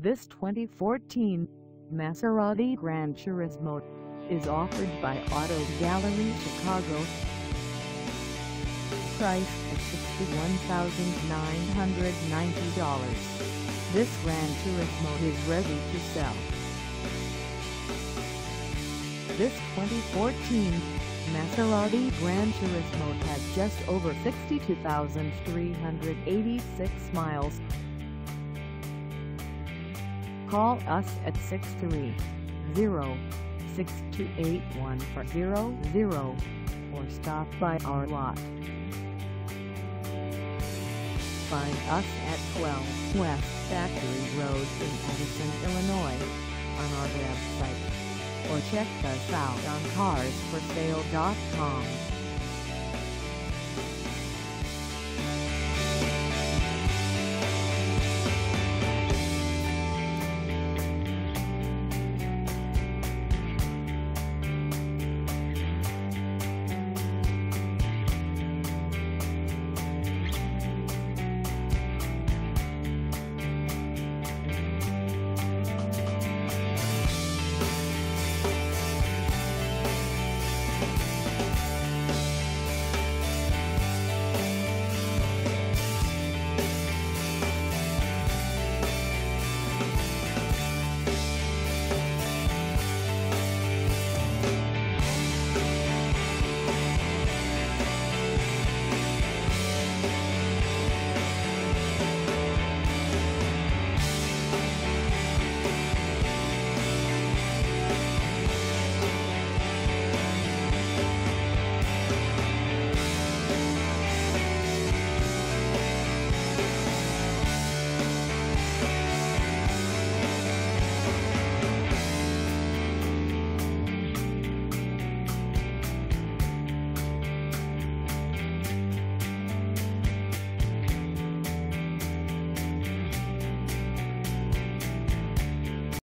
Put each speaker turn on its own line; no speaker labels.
This 2014 Maserati Gran Turismo is offered by Auto Gallery Chicago. Price at $61,990. This Gran Turismo is ready to sell. This 2014 Maserati Gran Turismo has just over 62,386 miles. Call us at 630-6281-400 or stop by our lot. Find us at 12 West Factory Road in Addison, Illinois, on our website, or check us out on carsforsale.com.